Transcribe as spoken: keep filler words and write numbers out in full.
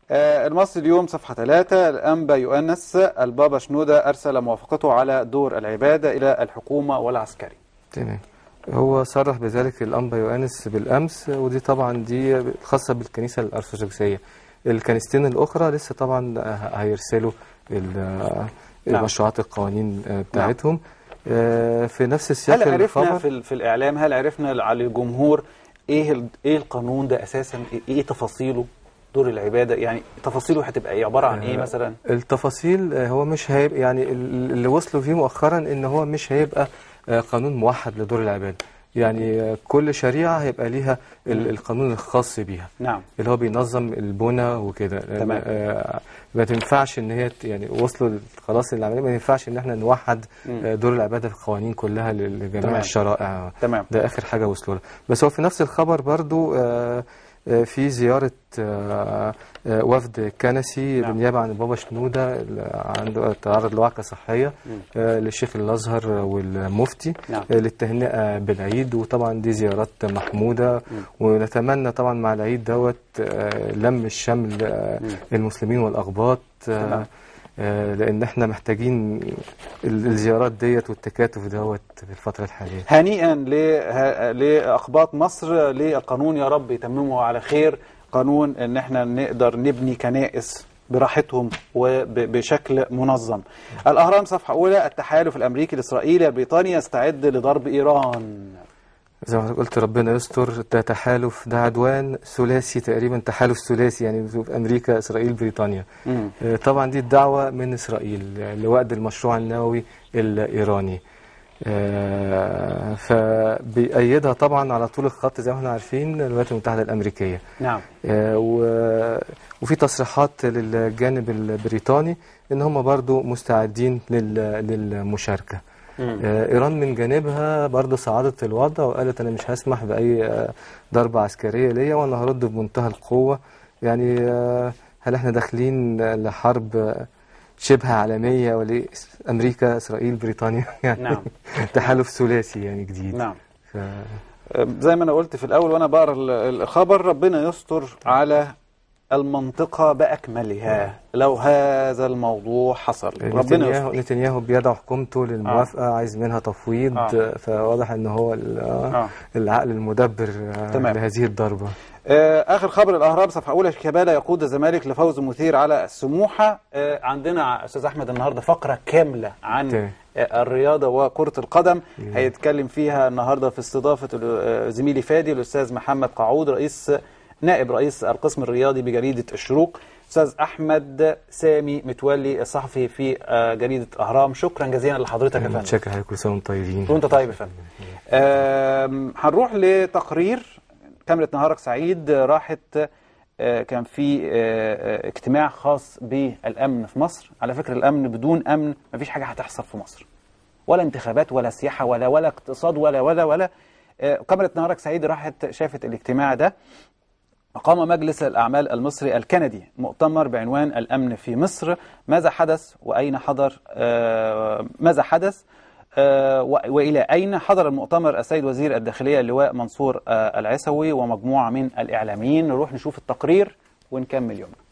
آه المصري اليوم صفحة ثلاثة، الأنبا يؤنس البابا شنودة أرسل موافقته على دور العبادة إلى الحكومة والعسكري. تمام. هو صرح بذلك الأنبا يؤنس بالأمس، ودي طبعا دي خاصة بالكنيسة الأرثوذكسية. الكنيستين الأخرى لسه طبعا هيرسلوا المشروعات القوانين بتاعتهم. نعم. في نفس السياق هل عرفنا الخبر في, في الإعلام، هل عرفنا على الجمهور إيه إيه القانون ده أساسا، إيه تفاصيله؟ دور العبادة يعني تفاصيله هتبقى ايه، عبارة عن ايه مثلا؟ التفاصيل هو مش هيبقى، يعني اللي وصلوا فيه مؤخرا ان هو مش هيبقى قانون موحد لدور العبادة. يعني كل شريعة هيبقى ليها القانون الخاص بيها. نعم. اللي هو بينظم البنى وكده. تمام. ما تنفعش ان هي يعني وصلوا خلاص العملية، ما ينفعش ان احنا نوحد دور العبادة في القوانين كلها لجميع الشرائع. تمام. ده اخر حاجة وصلوا لها. بس هو في نفس الخبر برضو في زيارة وفد كنسي نعم. بالنيابة عن البابا شنودة عنده تعرض لوعكة صحية للشيخ الأزهر والمفتي. نعم. للتهنئة بالعيد، وطبعا دي زيارات محمودة. م. ونتمنى طبعا مع العيد دوت لم الشمل المسلمين والأقباط، لأن احنا محتاجين الزيارات ديت والتكاتف دوت في الفترة الحالية. هنيئا لأقباط مصر للقانون، يا رب يتممه على خير. قانون ان احنا نقدر نبني كنائس براحتهم وبشكل منظم. الأهرام صفحة أولى، التحالف الأمريكي الإسرائيلي البريطاني يستعد لضرب إيران. زي ما قلت ربنا يستر، ده تحالف، ده عدوان ثلاثي تقريبا، تحالف ثلاثي يعني في أمريكا إسرائيل بريطانيا. مم. طبعا دي الدعوة من إسرائيل لوقف المشروع النووي الإيراني. فبيأيدها طبعا على طول الخط زي ما احنا عارفين الولايات المتحدة الأمريكية. نعم. وفي تصريحات للجانب البريطاني ان هم برضو مستعدين للمشاركة. إيران من جانبها برضو صعدت الوضع وقالت أنا مش هسمح بأي ضربة عسكرية ليا وأنا هرد بمنتهى القوة. يعني هل احنا داخلين لحرب شبه عالمية ولا أمريكا إسرائيل بريطانيا يعني؟ نعم. تحالف ثلاثي يعني جديد. نعم. ف... زي ما أنا قلت في الأول وأنا بقرأ الخبر، ربنا يستر على المنطقة بأكملها لو هذا الموضوع حصل. ربنا يستر. نتنياهو بيدعو حكومته للموافقة. آه. عايز منها تفويض. آه. فواضح ان هو آه. العقل المدبر آه لهذه الضربة. آه آخر خبر الأهرام صفحة أولى، شيكابالا يقود الزمالك لفوز مثير على السموحة. آه عندنا أستاذ أحمد النهاردة فقرة كاملة عن آه الرياضة وكرة القدم. مم. هيتكلم فيها النهاردة في استضافة زميلي فادي الأستاذ محمد قعود رئيس نائب رئيس القسم الرياضي بجريدة الشروق، أستاذ أحمد سامي متولي الصحفي في جريدة أهرام. شكرا جزيلا لحضرتك يا فندم. شكرا لكم، كل سنة وانتم طيبين. وانت طيب يا فندم. هنروح لتقرير كاميرا نهارك سعيد. راحت كان في اجتماع خاص بالأمن في مصر. على فكرة الأمن بدون أمن مفيش حاجة هتحصل في مصر، ولا انتخابات ولا سياحة ولا ولا اقتصاد ولا ولا ولا. كاميرا نهارك سعيد راحت شافت الاجتماع ده. أقام مجلس الأعمال المصري الكندي مؤتمر بعنوان الأمن في مصر، ماذا حدث وأين حضر آه ماذا حدث آه وإلى أين حضر المؤتمر السيد وزير الداخلية اللواء منصور آه العسوي ومجموعة من الإعلاميين. نروح نشوف التقرير ونكمل يومنا.